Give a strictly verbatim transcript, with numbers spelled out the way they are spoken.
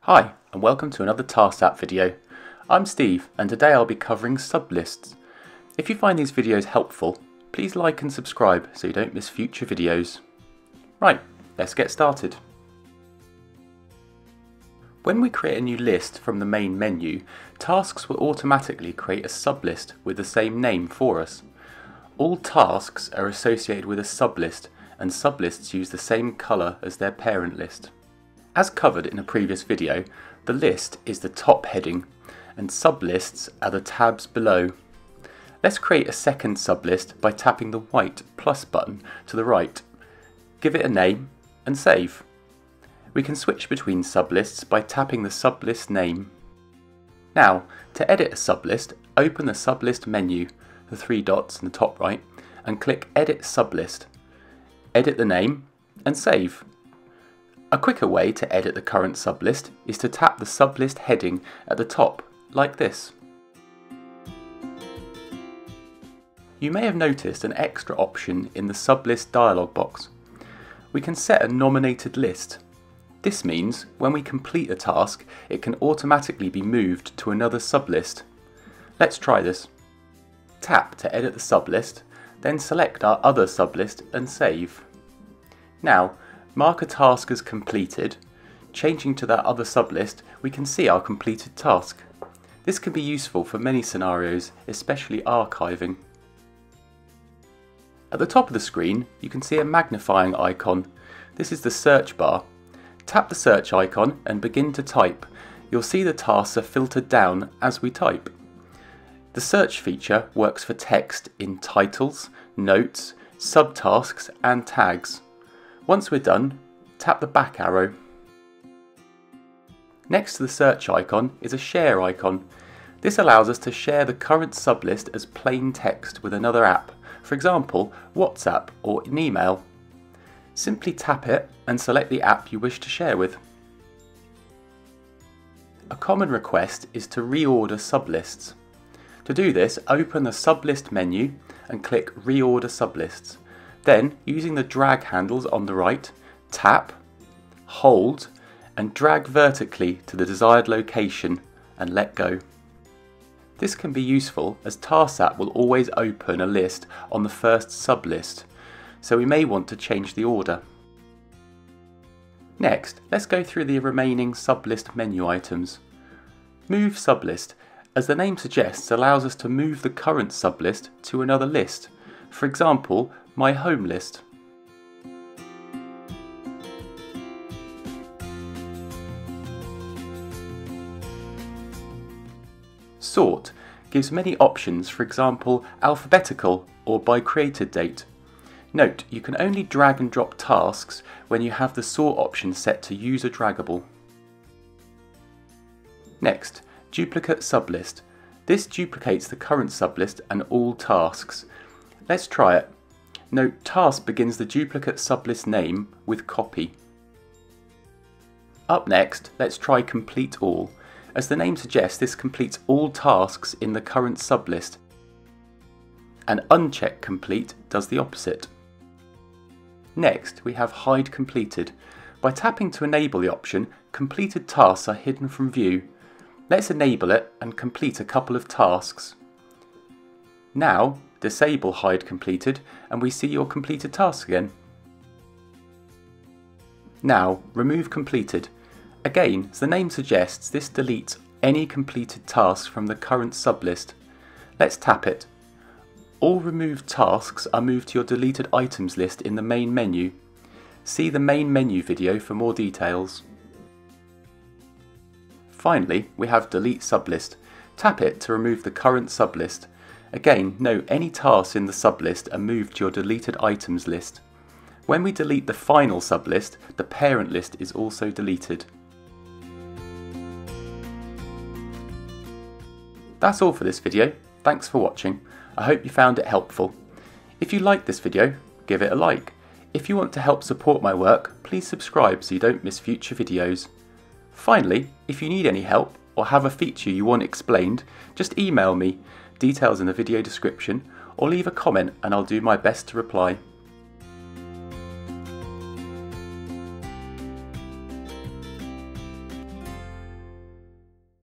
Hi, and welcome to another Task App video. I'm Steve, and today I'll be covering sublists. If you find these videos helpful, please like and subscribe so you don't miss future videos. Right, let's get started. When we create a new list from the main menu, tasks will automatically create a sublist with the same name for us. All tasks are associated with a sublist, and sublists use the same colour as their parent list. As covered in a previous video, the list is the top heading and sublists are the tabs below. Let's create a second sublist by tapping the white plus button to the right. Give it a name and save. We can switch between sublists by tapping the sublist name. Now, to edit a sublist, open the sublist menu, the three dots in the top right, and click Edit Sublist. Edit the name and save. A quicker way to edit the current sublist is to tap the sublist heading at the top, like this. You may have noticed an extra option in the sublist dialog box. We can set a nominated list. This means when we complete a task, it can automatically be moved to another sublist. Let's try this. Tap to edit the sublist, then select our other sublist and save. Now, mark a task as completed. Changing to that other sublist, we can see our completed task. This can be useful for many scenarios, especially archiving. At the top of the screen, you can see a magnifying icon. This is the search bar. Tap the search icon and begin to type. You'll see the tasks are filtered down as we type. The search feature works for text in titles, notes, subtasks and tags. Once we're done, tap the back arrow. Next to the search icon is a share icon. This allows us to share the current sublist as plain text with another app, for example, WhatsApp or an email. Simply tap it and select the app you wish to share with. A common request is to reorder sublists. To do this, open the Sublist menu and click Reorder Sublists. Then, using the drag handles on the right, tap, hold, and drag vertically to the desired location and let go. This can be useful as Task App will always open a list on the first sublist, so we may want to change the order. Next, let's go through the remaining sublist menu items. Move Sublist, as the name suggests, allows us to move the current sublist to another list. For example, my home list. Sort gives many options, for example alphabetical or by created date. Note, you can only drag and drop tasks when you have the sort option set to user draggable. Next, duplicate sublist. This duplicates the current sublist and all tasks. Let's try it. Note, task begins the duplicate sublist name with copy. Up next, let's try complete all. As the name suggests, this completes all tasks in the current sublist. And uncheck complete does the opposite. Next, we have hide completed. By tapping to enable the option, completed tasks are hidden from view. Let's enable it and complete a couple of tasks. Now, disable hide completed and we see your completed task again. Now, remove completed. Again, as the name suggests, this deletes any completed tasks from the current sublist. Let's tap it. All removed tasks are moved to your deleted items list in the main menu. See the main menu video for more details. Finally, we have delete sublist. Tap it to remove the current sublist. Again, note any tasks in the sublist are moved to your deleted items list. When we delete the final sublist, the parent list is also deleted. That's all for this video. Thanks for watching. I hope you found it helpful. If you liked this video, give it a like. If you want to help support my work, please subscribe so you don't miss future videos. Finally, if you need any help or have a feature you want explained, just email me, details in the video description, or leave a comment and I'll do my best to reply.